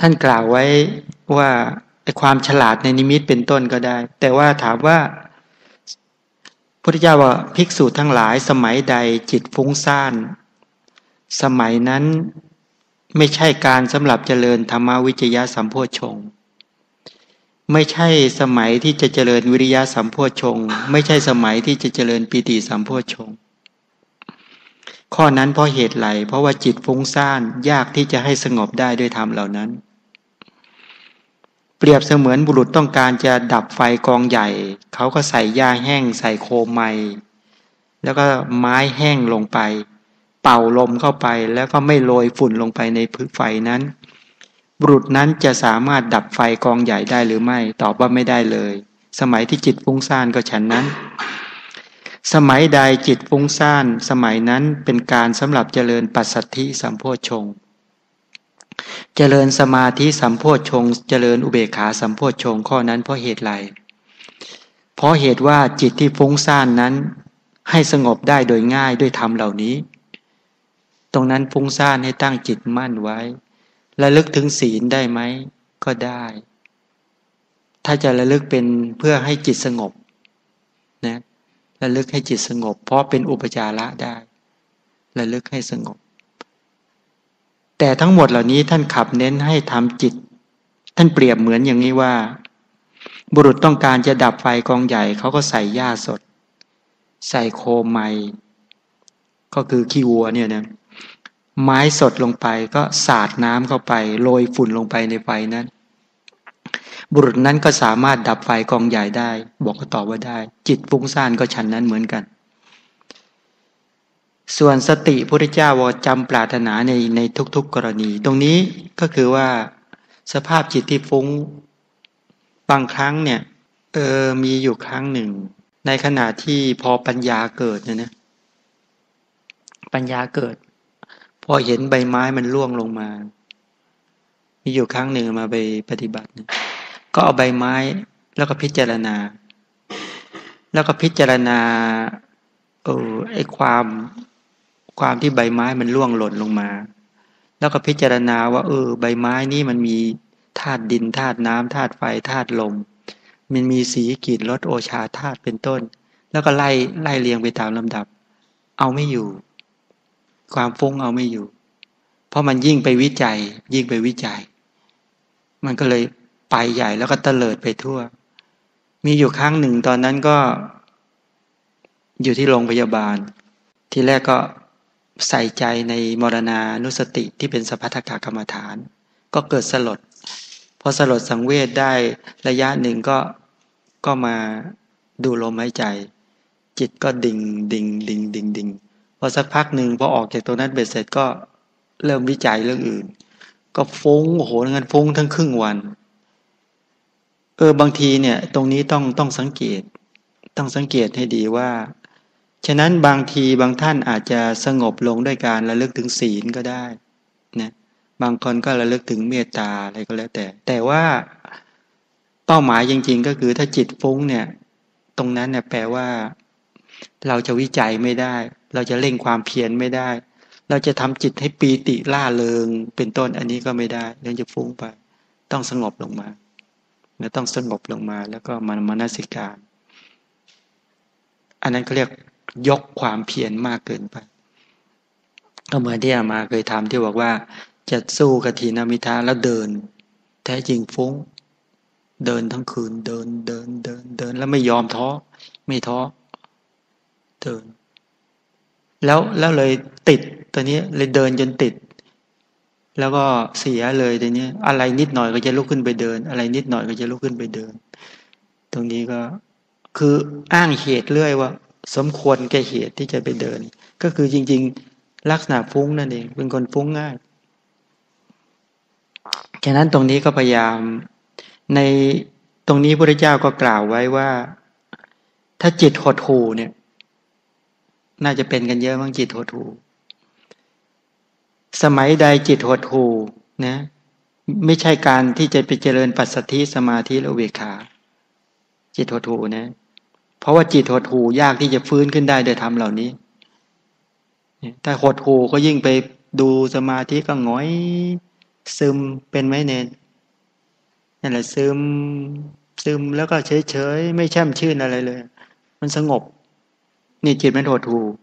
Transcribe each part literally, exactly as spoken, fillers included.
ท่านกล่าวไว้ว่าไอ้ความฉลาดในนิมิตเป็นต้นก็ได้แต่ว่าถามว่าพุทธเจ้าว่าภิกษุทั้งหลายสมัยใดจิตฟุ้งซ่านสมัยนั้นไม่ใช่การสำหรับเจริญธรรมวิจยะสัมโพชฌงค์ไม่ใช่สมัยที่จะเจริญวิริยะสัมโพชฌงค์ไม่ใช่สมัยที่จะเจริญปีติสัมโพชฌงค์ข้อนั้นเพราะเหตุไรเพราะว่าจิตฟุ้งซ่านยากที่จะให้สงบได้ด้วยธรรมเหล่านั้นเปรียบเสมือนบุรุษต้องการจะดับไฟกองใหญ่เขาก็ใส่หญ้าแห้งใส่โคมไม้แล้วก็ไม้แห้งลงไปเป่าลมเข้าไปแล้วก็ไม่โรยฝุ่นลงไปในพึกไฟนั้นบุรุษนั้นจะสามารถดับไฟกองใหญ่ได้หรือไม่ตอบว่าไม่ได้เลยสมัยที่จิตฟุ้งซ่านก็ฉันนั้นสมัยใดจิตฟุ้งซ่านสมัยนั้นเป็นการสำหรับเจริญปัสสัทธิสัมโพชฌงค์เจริญสมาธิสัมโพชฌงค์เจริญอุเบกขาสัมโพชฌงค์ข้อนั้นเพราะเหตุไรเพราะเหตุว่าจิตที่ฟุ้งซ่านนั้นให้สงบได้โดยง่ายด้วยธรรมเหล่านี้ตรงนั้นฟุ้งซ่านให้ตั้งจิตมั่นไว้ระลึกถึงศีลได้ไหมก็ได้ถ้าจะระลึกเป็นเพื่อให้จิตสงบนะระลึกให้จิตสงบเพราะเป็นอุปจาระได้ระลึกให้สงบแต่ทั้งหมดเหล่านี้ท่านขับเน้นให้ทำจิตท่านเปรียบเหมือนอย่างนี้ว่าบุรุษต้องการจะดับไฟกองใหญ่เขาก็ใส่หญ้าสดใส่โคมไม้ก็คือขี้วัวเนี่ยนะไม้สดลงไปก็สาดน้ำเข้าไปโรยฝุ่นลงไปในไฟนั้นบุรุษนั้นก็สามารถดับไฟกองใหญ่ได้บอกก็ตอบว่าได้จิตฟุ้งซ่านก็ฉันนั้นเหมือนกันส่วนสติพุทธเจ้าว่าจำปรารถนาในในทุกๆกรณีตรงนี้ก็คือว่าสภาพจิตที่ฟุ้งบางครั้งเนี่ยเออมีอยู่ครั้งหนึ่งในขณะที่พอปัญญาเกิดเนี่ยนะปัญญาเกิดพอเห็นใบไม้มันร่วงลงมามีอยู่ครั้งหนึ่งมาไปปฏิบัติก็เอาใบไม้แล้วก็พิจารณาแล้วก็พิจารณาเออไอ้ความความที่ใบไม้มันร่วงหล่นลงมาแล้วก็พิจารณาว่าเออใบไม้นี่มันมีธาตุดินธาตุน้ำธาตุไฟธาตุลมมันมีสีกลิ่นรสโอชาธาตุเป็นต้นแล้วก็ไล่ไล่เรียงไปตามลำดับเอาไม่อยู่ความฟุ้งเอาไม่อยู่เพราะมันยิ่งไปวิจัยยิ่งไปวิจัยมันก็เลยไปใหญ่แล้วก็เตลิดไปทั่วมีอยู่ครั้งหนึ่งตอนนั้นก็อยู่ที่โรงพยาบาลทีแรกก็ใส่ใจในมรณานุสติที่เป็นสัพพทกกรรมฐานก็เกิดสลดพอสลดสังเวชได้ระยะหนึ่งก็ก็มาดูลมหายใจจิตก็ดิ่งดิ่งดิ่งดิ่งดิ่งพอสักพักหนึ่งพอออกจากตรงนั้นเบ็ดเสร็จก็เริ่มวิจัยเรื่องอื่นก็ฟุ้งโอ้โหงั้นฟุ้งทั้งครึ่งวันเออบางทีเนี่ยตรงนี้ต้องต้องสังเกตต้องสังเกตให้ดีว่าฉะนั้นบางทีบางท่านอาจจะสงบลงด้วยการระลึกถึงศีลก็ได้นะบางคนก็ระลึกถึงเมตตาอะไรก็แล้วแต่แต่ว่าเป้าหมายจริงๆก็คือถ้าจิตฟุ้งเนี่ยตรงนั้นเนี่ยแปลว่าเราจะวิจัยไม่ได้เราจะเร่งความเพียรไม่ได้เราจะทำจิตให้ปีติล่าเริงเป็นต้นอันนี้ก็ไม่ได้เรื่องจะฟุ้งไปต้องสงบลงมาเนี่ยต้องสงบลงมาแล้วก็มานสิการอันนั้นเขาเรียกยกความเพียรมากเกินไปก็เหมือนที่อามาเคยทำที่บอกว่าจะสู้กับทีนามิทาแล้วเดินแท้จริงฟุ้งเดินทั้งคืนเดินเดินเดินเดินแล้วไม่ยอมท้อไม่ท้อเดินแล้วแล้วเลยติดตัวนี้เลยเดินจนติดแล้วก็เสียเลยตัวนี้อะไรนิดหน่อยก็จะลุกขึ้นไปเดินอะไรนิดหน่อยก็จะลุกขึ้นไปเดินตรงนี้ก็คืออ้างเหตุเรื่อยว่าสมควรแก่เหตุที่จะไปเดินก็คือจริงๆลักษณะฟุ้งนั่นเองเป็นคนฟุ้งง่ายฉะนั้นตรงนี้ก็พยายามในตรงนี้พระพุทธเจ้าก็กล่าวไว้ว่าถ้าจิตหดหู่เนี่ยน่าจะเป็นกันเยอะมั้งจิตหดหู่สมัยใดจิตหดหู่นะไม่ใช่การที่จะไปเจริญปัสสัทธิสมาธิและอุเบกขาจิตหดหู่นะเพราะว่าจิตหดหู่ยากที่จะฟื้นขึ้นได้โดยธรรมเหล่านี้ถ้าหดหู่ก็ยิ่งไปดูสมาธิก็หงอยซึมเป็นไหมเนนนั่นแหละซึมซึมแล้วก็เฉยเฉยไม่แช่มชื่นอะไรเลยมันสงบนี่จิตมันหดหู่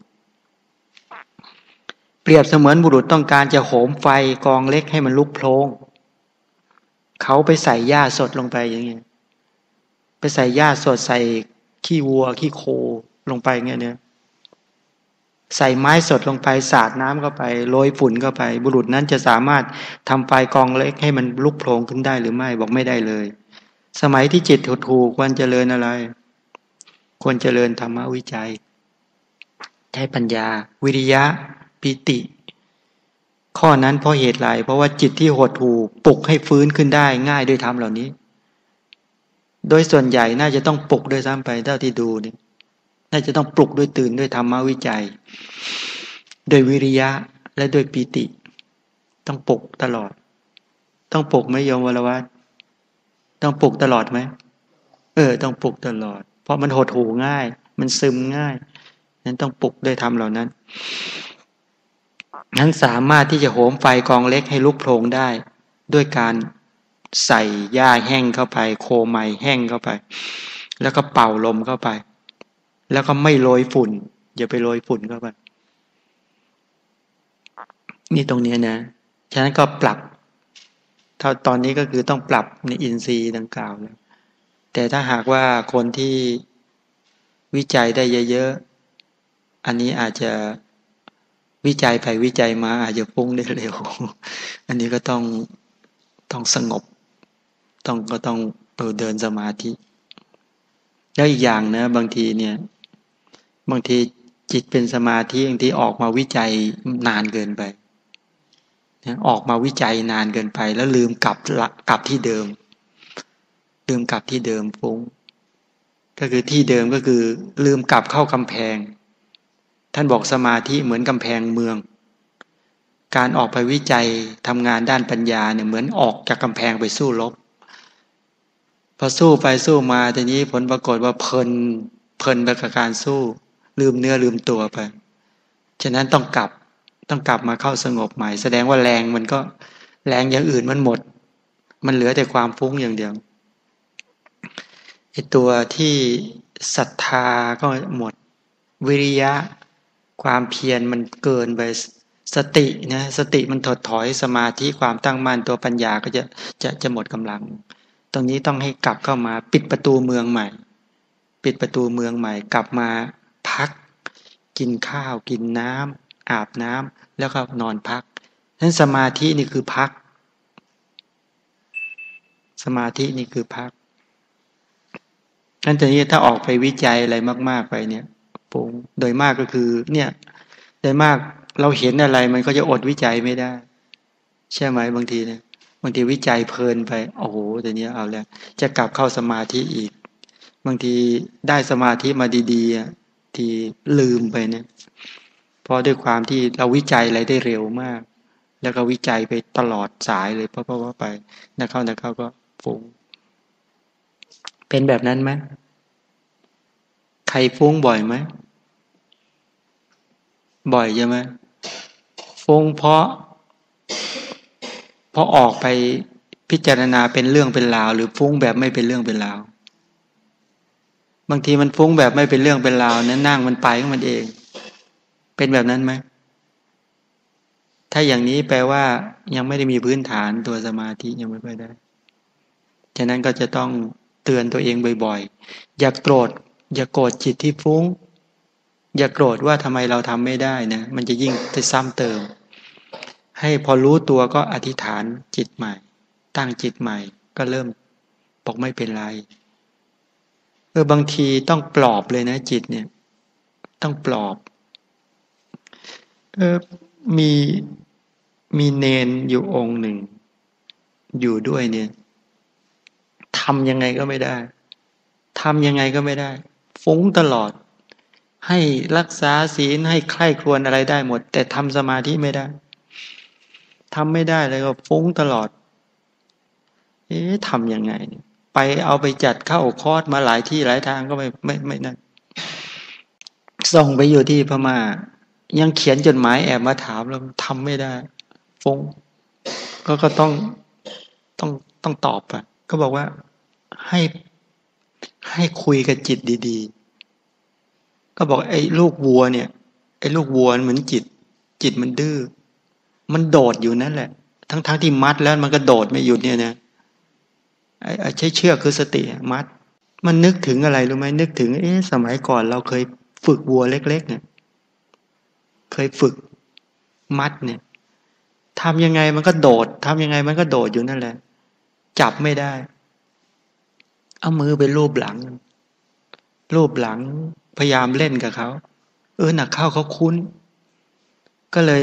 เปรียบเสมือนบุรุษต้องการจะโหมไฟกองเล็กให้มันลุกโพลงเขาไปใส่หญ้าสดลงไปอย่างเงี้ยไปใส่หญ้าสดใส่ขี้วัวขี้โคลงไปเงี้ยเนี่ยใส่ไม้สดลงไปสาดน้ำเข้าไปโรยฝุ่นเข้าไปบุรุษนั้นจะสามารถทำไฟกองเล็กให้มันลุกโผล่ขึ้นได้หรือไม่บอกไม่ได้เลยสมัยที่จิตหดหู่ควรเจริญอะไรควรเจริญธรรมวิจัยใช้ปัญญาวิริยะปิติข้อนั้นเพราะเหตุไรเพราะว่าจิตที่หดหู่ปลุกให้ฟื้นขึ้นได้ง่ายด้วยธรรมเหล่านี้โดยส่วนใหญ่น่าจะต้องปลุกด้วยซ้ำไปเท่าที่ดูนี่น่าจะต้องปลุกด้วยตื่นด้วยธรรมวิจัยโดยวิริยะและโดยปิติต้องปลุกตลอดต้องปลุกไหมโยมวรวัตต้องปลุกตลอดไหมเออต้องปลุกตลอดเพราะมันหดหู่ง่ายมันซึมง่ายนั้นต้องปลุกด้วยธรรมเหล่านั้นนั้นสามารถที่จะโหมไฟกองเล็กให้ลุกโผล่ได้ด้วยการใส่หญ้าแห้งเข้าไปโคไม้แห้งเข้าไปแล้วก็เป่าลมเข้าไปแล้วก็ไม่โรยฝุ่นอย่าไปโรยฝุ่นเข้าไปนี่ตรงนี้นะฉะนั้นก็ปรับถ้าตอนนี้ก็คือต้องปรับในอินทรีย์ดังกล่าวแล้วแต่ถ้าหากว่าคนที่วิจัยได้เยอะๆอันนี้อาจจะวิจัยไปวิจัยมาอาจจะฟุ้งได้เร็วอันนี้ก็ต้องต้องสงบต้องก็ต้องเดินสมาธิแล้วอีกอย่างนะบางทีเนี่ยบางทีจิตเป็นสมาธิบางทีออกมาวิจัยนานเกินไปออกมาวิจัยนานเกินไปแล้วลืมกลับกลับที่เดิมลืมกลับที่เดิมฟุ้งก็คือที่เดิมก็คือลืมกลับเข้ากำแพงท่านบอกสมาธิเหมือนกำแพงเมืองการออกไปวิจัยทำงานด้านปัญญาเนี่ยเหมือนออกจากกำแพงไปสู้รบพอสู้ไปสู้มาทีนี้ผลปรากฏว่าเพลินเพลินไปกับการสู้ลืมเนื้อลืมตัวไปฉะนั้นต้องกลับต้องกลับมาเข้าสงบใหม่แสดงว่าแรงมันก็แรงอย่างอื่นมันหมดมันเหลือแต่ความฟุ้งอย่างเดียวไอ้ตัวที่ศรัทธาก็หมดวิริยะความเพียรมันเกินไปสตินะสติมันถดถอยสมาธิความตั้งมั่นตัวปัญญาก็จะจะจะหมดกำลังตรงนี้ต้องให้กลับเข้ามาปิดประตูเมืองใหม่ปิดประตูเมืองใหม่กลับมาพักกินข้าวกินน้ำอาบน้ำแล้วก็นอนพักนั้นสมาธินี่คือพักสมาธินี่คือพักนั้นตอนนี้ถ้าออกไปวิจัยอะไรมากๆไปเนี่ยปุ๊งโดยมากก็คือเนี่ยโดยมากเราเห็นอะไรมันก็จะอดวิจัยไม่ได้ใช่ไหมบางทีเนี่ยบางทีวิจัยเพลินไปโอ้โหแต่เนี้ยเอาแล้วจะกลับเข้าสมาธิอีกบางทีได้สมาธิมาดีๆที่ลืมไปเนี่ยเพราะด้วยความที่เราวิจัยอะไรได้เร็วมากแล้วก็วิจัยไปตลอดสายเลยเพราะเพราะว่าไปนักเข้านักเข้าก็ฟุ้งเป็นแบบนั้นไหมใครฟุ้งบ่อยไหมบ่อยใช่ไหมฟุ้งเพราะเพราะออกไปพิจารณาเป็นเรื่องเป็นราวหรือฟุ้งแบบไม่เป็นเรื่องเป็นราวบางทีมันฟุ้งแบบไม่เป็นเรื่องเป็นราวนั้นนั่งมันไปของมันเองเป็นแบบนั้นไหมถ้าอย่างนี้แปลว่ายังไม่ได้มีพื้นฐานตัวสมาธิยังไม่ค่อยได้ฉะนั้นก็จะต้องเตือนตัวเองบ่อยๆอย่าโกรธอย่าโกรธจิตที่ฟุ้งอย่าโกรธว่าทำไมเราทำไม่ได้นะมันจะยิ่งไปซ้ำเติมให้พอรู้ตัวก็อธิษฐานจิตใหม่ตั้งจิตใหม่ก็เริ่มบอกไม่เป็นไรเออบางทีต้องปลอบเลยนะจิตเนี่ยต้องปลอบเออมีมีเนนอยู่องค์หนึ่งอยู่ด้วยเนี่ยทำยังไงก็ไม่ได้ทำยังไงก็ไม่ได้ฟุ้งตลอดให้รักษาศีลให้ใคร่ครวญอะไรได้หมดแต่ทำสมาธิไม่ได้ทำไม่ได้เลยก็ฟุ้งตลอดเอ๊ะทำยังไงไปเอาไปจัดเข้าคอร์สมาหลายที่หลายทางก็ไม่ไม่ไม่นั่นส่งไปอยู่ที่พม่ายังเขียนจดหมายแอบมาถามแล้วทำไม่ได้ฟุ้งก็ก็ต้องต้องต้องตอบอ่ะก็บอกว่าให้ให้คุยกับจิตดีๆก็บอกไอ้ลูกวัวเนี่ยไอ้ลูกวัวเหมือนจิตจิตมันดื้อมันโดดอยู่นั่นแหละทั้งทั้งที่มัดแล้วมันก็โดดไม่หยุดเนี่ยนะไอ้ไอ้ใช้เชือกคือสติมัดมันนึกถึงอะไรรู้ไหมนึกถึงเอ๊ะสมัยก่อนเราเคยฝึกวัวเล็กๆเนี่ยเคยฝึกมัดเนี่ยทำยังไงมันก็โดดทำยังไงมันก็โดดอยู่นั่นแหละจับไม่ได้เอามือไปลูบหลังลูบหลังพยายามเล่นกับเขาเออหนักเข้าเขาคุ้นก็เลย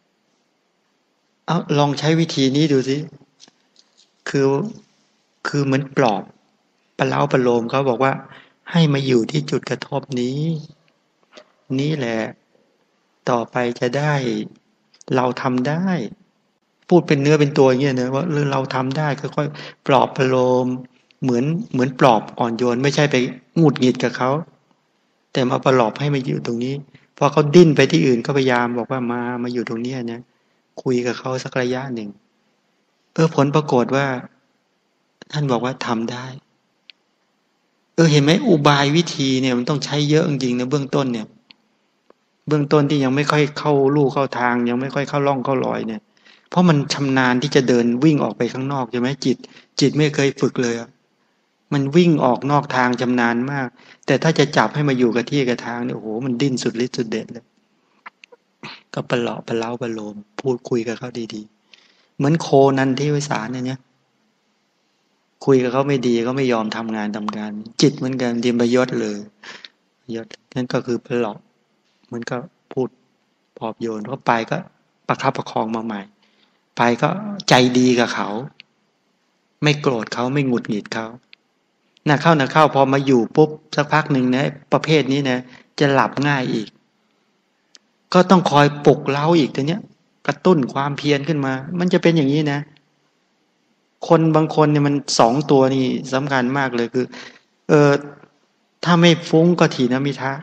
เอาลองใช้วิธีนี้ดูสิคือคือเหมือนปลอบประเล้าประโลมเขาบอกว่าให้มาอยู่ที่จุดกระทบนี้นี่แหละต่อไปจะได้เราทำได้พูดเป็นเนื้อเป็นตัวอย่างเงี้ยนะว่าเราทำได้ค่อยๆปลอบประโลมเหมือนเหมือนปลอบอ่อนโยนไม่ใช่ไปหงุดหงิดกับเขาแต่มาปลอบให้มาอยู่ตรงนี้พอเขาดิ้นไปที่อื่นก็พยายามบอกว่ามามาอยู่ตรงนี้นะคุยกับเขาสักระยะหนึ่งเออผลปรากฏว่าท่านบอกว่าทำได้เออเห็นไหมอุบายวิธีเนี่ยมันต้องใช้เยอะจริงๆนะเบื้องต้นเนี่ยเบื้องต้นที่ยังไม่ค่อยเข้าลู่เข้าทางยังไม่ค่อยเข้าร่องเข้ารอยเนี่ยเพราะมันชำนาญที่จะเดินวิ่งออกไปข้างนอกใช่ไหมจิตจิตไม่เคยฝึกเลยมันวิ่งออกนอกทางชำนาญมากแต่ถ้าจะจับให้มาอยู่กับที่กับทางเนี่ยโอ้โหมันดิ้นสุดฤทธิ์สุดเด็ดเลยก็ประหลาะประเล้าประโลมพูดคุยกับเขาดีๆเหมือนโคนันที่วิสารเนี่ยคุยกับเขาไม่ดีก็ไม่ยอมทำงานทำการจิตเหมือนกันดิมประยศเลยยศนั่นก็คือประหลาะมันก็พูดปลอบโยนเขาไปก็ประคับประคองมาใหม่ไปก็ใจดีกับเขาไม่โกรธเขาไม่หงุดหงิดเขาน่ะเข้าน่ะเข้าพอมาอยู่ปุ๊บสักพักหนึ่งนะประเภทนี้นะจะหลับง่ายอีกก็ต้องคอยปลุกเร้าอีกตัวเนี้ยกระตุ้นความเพียรขึ้นมามันจะเป็นอย่างนี้นะคนบางคนเนี่ยมันสองตัวนี่สำคัญมากเลยคือเออถ้าไม่ฟุ้งก็ถีนมิทะ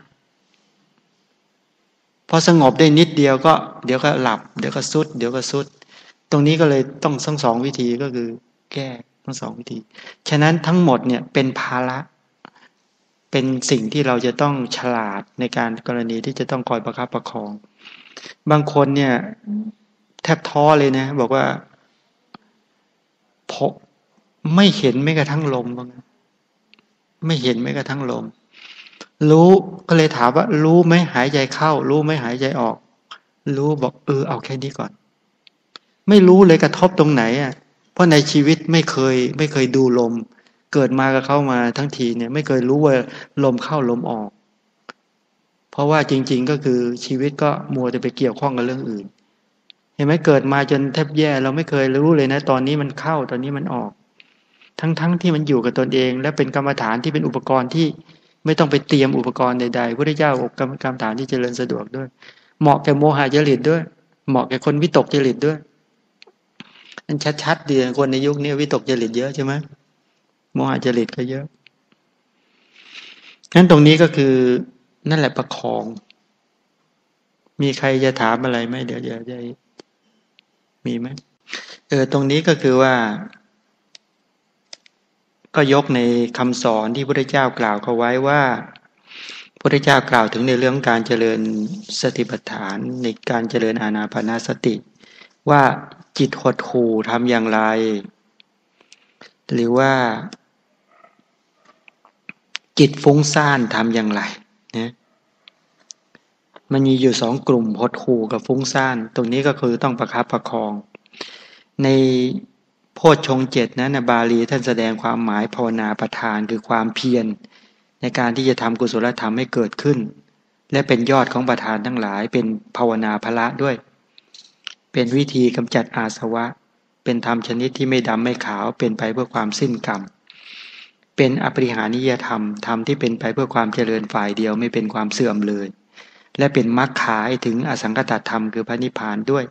พอสงบได้นิดเดียวก็เดี๋ยวก็หลับเดี๋ยวก็ซุดเดี๋ยวก็ซุดตรงนี้ก็เลยต้องทั้งสองวิธีก็คือแก้ทั้งสองวิธีฉะนั้นทั้งหมดเนี่ยเป็นภาระเป็นสิ่งที่เราจะต้องฉลาดในการกรณีที่จะต้องคอยประคับประคองบางคนเนี่ยแทบท้อเลยนะบอกว่าพอไม่เห็นแม้กระทั่งลมบ้างไม่เห็นแม้กระทั่งลมรู้ก็เลยถามว่ารู้ไหมหายใจเข้ารู้ไหมหายใจออกรู้บอกเออเอาแค่นี้ก่อนไม่รู้เลยกระทบตรงไหนอ่ะเพราะในชีวิตไม่เคยไม่เคยดูลมเกิดมากับเข้ามาทั้งทีเนี่ยไม่เคยรู้ว่าลมเข้าลมออกเพราะว่าจริงๆก็คือชีวิตก็มัวแต่ไปเกี่ยวข้องกับเรื่องอื่นเห็นไหมเกิดมาจนแทบแย่เราไม่เคยรู้เลยนะตอนนี้มันเข้าตอนนี้มันออกทั้งๆที่มันอยู่กับตนเองและเป็นกรรมฐานที่เป็นอุปกรณ์ที่ไม่ต้องไปเตรียมอุปกรณ์ใดๆพระพุทธเจ้าอกกรรมกรรมฐานที่เจริญสะดวกด้วยเหมาะแก่โมหะจริตด้วยเหมาะแก่คนวิตกจริตด้วยมันชัดๆดีคนในยุคนี้วิตกจริตเยอะใช่ไหมโมหะจริตก็เยอะงั้นตรงนี้ก็คือนั่นแหละประคองมีใครจะถามอะไรไหมเดี๋ยวเดี๋ยวจะมีไหมเออตรงนี้ก็คือว่าก็ยกในคำสอนที่พระพุทธเจ้ากล่าวเขาไว้ว่าพระพุทธเจ้ากล่าวถึงในเรื่องการเจริญสติปัฏฐานในการเจริญอานาปานสติว่าจิตหดหู่ทำอย่างไรหรือว่าจิตฟุ้งซ่านทำอย่างไรนะมันมีอยู่สองกลุ่มหดหู่กับฟุ้งซ่านตรงนี้ก็คือต้องประคับประคองในโพชฌงค์เจ็ดนั้นนะบาลีท่านแสดงความหมายภาวนาประทานคือความเพียรในการที่จะทำกุศลธรรมให้เกิดขึ้นและเป็นยอดของประทานทั้งหลายเป็นภาวนาภละด้วยเป็นวิธีกำจัดอาสวะเป็นธรรมชนิดที่ไม่ดำไม่ขาวเป็นไปเพื่อความสิ้นกรรมเป็นอปริหานิยธรรมธรรมที่เป็นไปเพื่อความเจริญฝ่ายเดียวไม่เป็นความเสื่อมเลยและเป็นมรรคขายถึงอสังคตธรรมคือพระนิพพานด้วย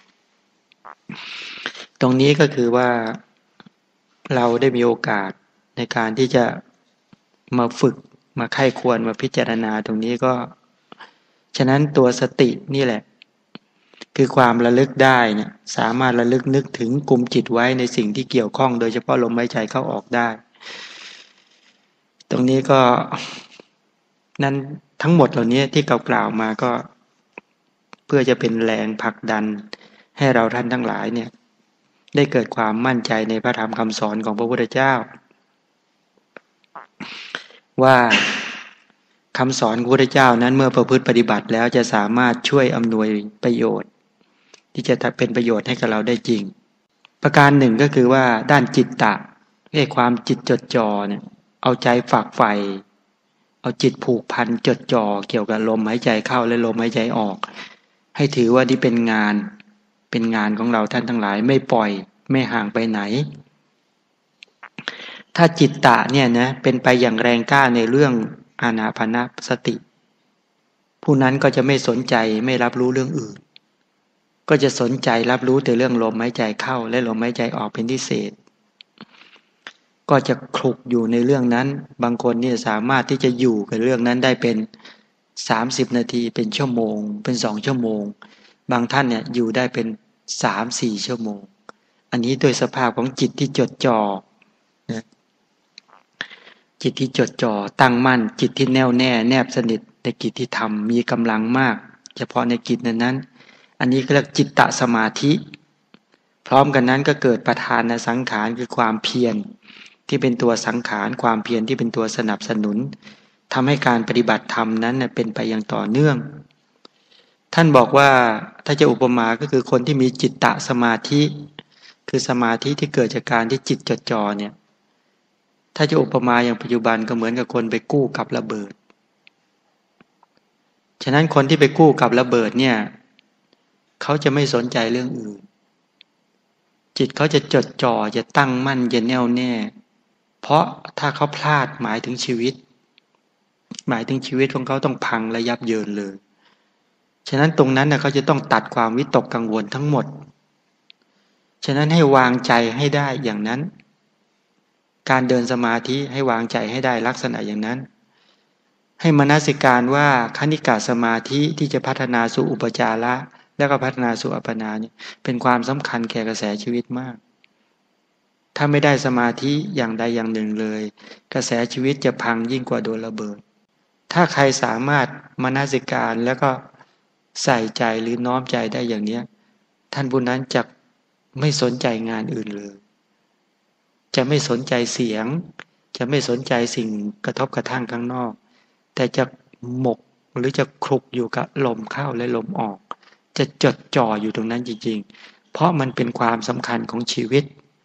ตรงนี้ก็คือว่าเราได้มีโอกาสในการที่จะมาฝึกมาไข้ควรมาพิจารณาตรงนี้ก็ฉะนั้นตัวสตินี่แหละคือความระลึกได้เนี่ยสามารถระลึกนึกถึงกลุ่มจิตไว้ในสิ่งที่เกี่ยวข้องโดยเฉพาะลมหายใจเข้าออกได้ตรงนี้ก็นั้นทั้งหมดเหล่านี้ที่กล่าวมาก็เพื่อจะเป็นแรงผลักดันให้เราท่านทั้งหลายเนี่ยได้เกิดความมั่นใจในพระธรรมคำสอนของพระพุทธเจ้าว่าคำสอนของพระพุทธเจ้านั้นเมื่อประพฤติปฏิบัติแล้วจะสามารถช่วยอำนวยประโยชน์ที่จะเป็นประโยชน์ให้กับเราได้จริงประการหนึ่งก็คือว่าด้านจิตตะให้ความจิตจดจ่อเนี่ยเอาใจฝากใฝ่เอาจิตผูกพันจดจ่อเกี่ยวกับลมหายใจเข้าและลมหายใจออกให้ถือว่านี่เป็นงานเป็นงานของเราท่านทั้งหลายไม่ปล่อยไม่ห่างไปไหนถ้าจิตตะเนี่ยนะเป็นไปอย่างแรงกล้าในเรื่องอานาปานสติผู้นั้นก็จะไม่สนใจไม่รับรู้เรื่องอื่นก็จะสนใจรับรู้แต่เรื่องลมหายใจเข้าและลมหายใจออกเป็นพิเศษก็จะคลุกอยู่ในเรื่องนั้นบางคนเนี่ยสามารถที่จะอยู่กับเรื่องนั้นได้เป็นสามสิบนาทีเป็นชั่วโมงเป็นสองชั่วโมงบางท่านเนี่ยอยู่ได้เป็น สามถึงสี่ ชั่วโมงอันนี้โดยสภาพของจิตที่จดจ่อนะจิตที่จดจ่อตั้งมั่นจิตที่แน่วแน่แนบสนิทในกิจที่ทำมีกำลังมากเฉพาะในกิจนั้นนั้นอันนี้เรียกจิตตสมาธิพร้อมกันนั้นก็เกิดประธานสังขารคือความเพียรที่เป็นตัวสังขารความเพียรที่เป็นตัวสนับสนุนทำให้การปฏิบัติธรรมนั้นเป็นไปอย่างต่อเนื่องท่านบอกว่าถ้าจะอุปมาก็คือคนที่มีจิตตสมาธิคือสมาธิที่เกิดจากการที่จิตจดจ่อเนี่ยถ้าจะอุปมาอย่างปัจจุบันก็เหมือนกับคนไปกู้กับระเบิดฉะนั้นคนที่ไปกู้กับระเบิดเนี่ยเขาจะไม่สนใจเรื่องอื่นจิตเขาจะจดจ่อจะตั้งมั่นจะแน่วแน่เพราะถ้าเขาพลาดหมายถึงชีวิตหมายถึงชีวิตของเขาต้องพังและยับเยินเลยฉะนั้นตรงนั้นนะเขาจะต้องตัดความวิตกกังวลทั้งหมดฉะนั้นให้วางใจให้ได้อย่างนั้นการเดินสมาธิให้วางใจให้ได้ลักษณะอย่างนั้นให้มนสิการว่าคณิกาสมาธิที่จะพัฒนาสู่อุปจาระแล้วก็พัฒนาสู่อัปปนาเนี่ยเป็นความสำคัญแก่กระแสชีวิตมากถ้าไม่ได้สมาธิอย่างใดอย่างหนึ่งเลยกระแสชีวิตจะพังยิ่งกว่าโดนระเบิดถ้าใครสามารถมนสิการแล้วก็ใส่ใจหรือน้อมใจได้อย่างนี้ท่านผู้นั้นจะไม่สนใจงานอื่นเลยจะไม่สนใจเสียงจะไม่สนใจสิ่งกระทบกระทั่งข้างนอกแต่จะหมกหรือจะคลุกอยู่กับลมเข้าและลมออกจะจดจ่ออยู่ตรงนั้นจริงๆเพราะมันเป็นความสำคัญของชีวิต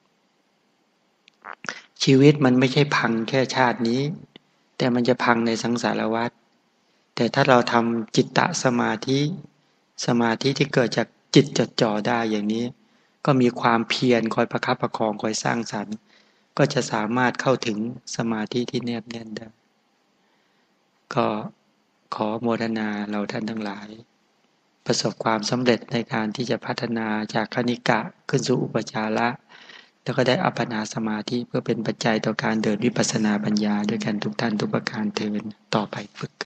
ชีวิตมันไม่ใช่พังแค่ชาตินี้แต่มันจะพังในสังสารวัฏแต่ถ้าเราทำจิตตสมาธิสมาธิที่เกิดจากจิตจดจ่อได้อย่างนี้ก็มีความเพียรคอยประคับประคองคอยสร้างสรรค์ก็จะสามารถเข้าถึงสมาธิที่แนบแน่นได้ก็ขอโมทนาเราท่านทั้งหลายประสบความสำเร็จในการที่จะพัฒนาจากคณิกะขึ้นสู่อุปจาระแล้วก็ได้อัปปนาสมาธิเพื่อเป็นปัจจัยต่อการเดินวิปัสสนาปัญญาด้วยกันทุกท่านทุกประการเทอญต่อไปฝึก